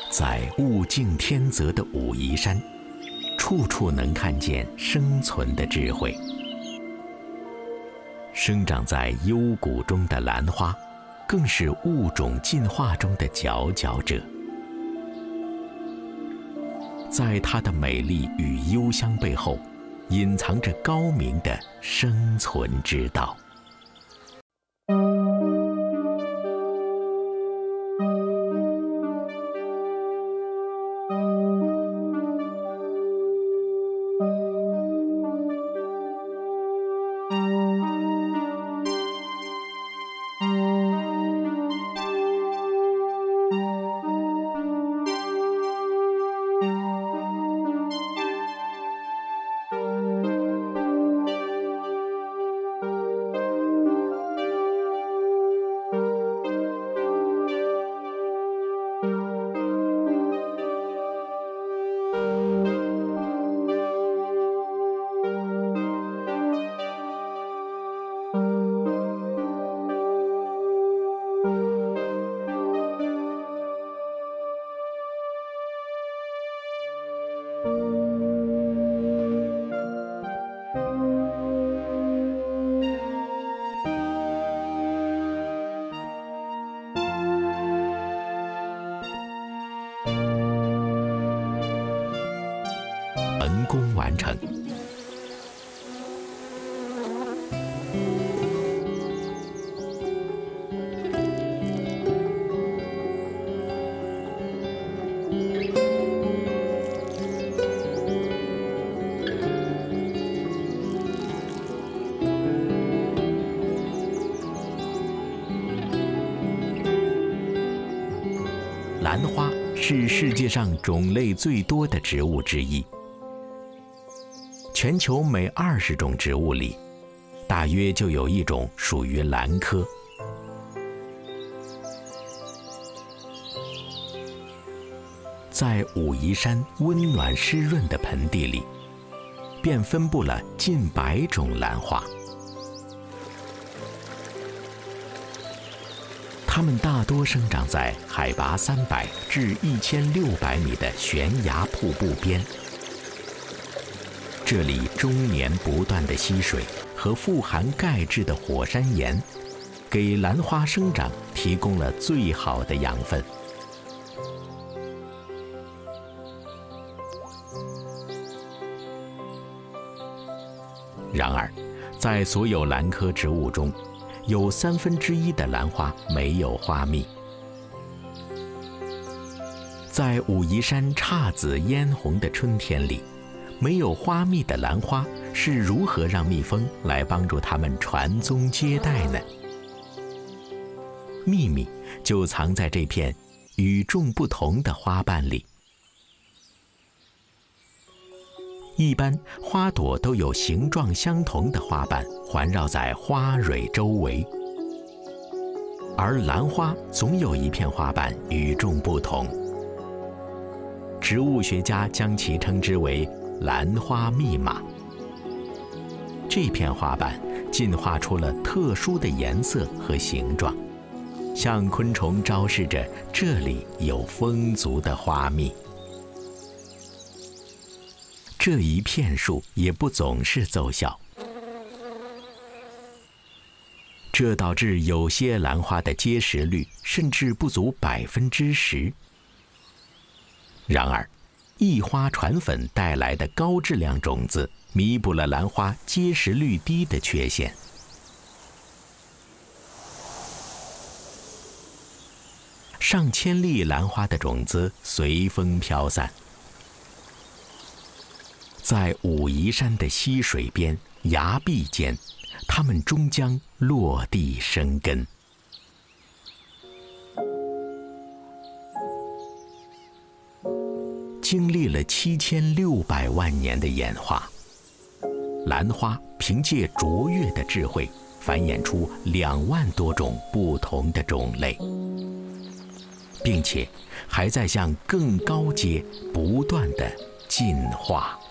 在物竞天择的武夷山，处处能看见生存的智慧。生长在幽谷中的兰花，更是物种进化中的佼佼者。在它的美丽与幽香背后，隐藏着高明的生存之道。成功完成。兰花是世界上种类最多的植物之一。全球每20种植物里，大约就有1种属于兰科。在武夷山温暖湿润的盆地里，便分布了近100种兰花。它们大多生长在海拔300至1600米的悬崖瀑布边。这里终年不断的溪水和富含钙质的火山岩，给兰花生长提供了最好的养分。然而，在所有兰科植物中，有1/3的兰花没有花蜜。在武夷山姹紫嫣红的春天里，没有花蜜的兰花是如何让蜜蜂来帮助它们传宗接代呢？秘密就藏在这片与众不同的花瓣里。一般花朵都有形状相同的花瓣环绕在花蕊周围，而兰花总有一片花瓣与众不同。植物学家将其称之为兰花密码。这片花瓣进化出了特殊的颜色和形状，向昆虫昭示着这里有丰足的花蜜。这一骗术也不总是奏效，这导致有些兰花的结实率甚至不足10%。然而，异花传粉带来的高质量种子弥补了兰花结实率低的缺陷。上千粒兰花的种子随风飘散，在武夷山的溪水边、崖壁间，它们终将落地生根。经历了7600万年的演化，兰花凭借卓越的智慧，繁衍出2万多种不同的种类，并且还在向更高阶不断地进化。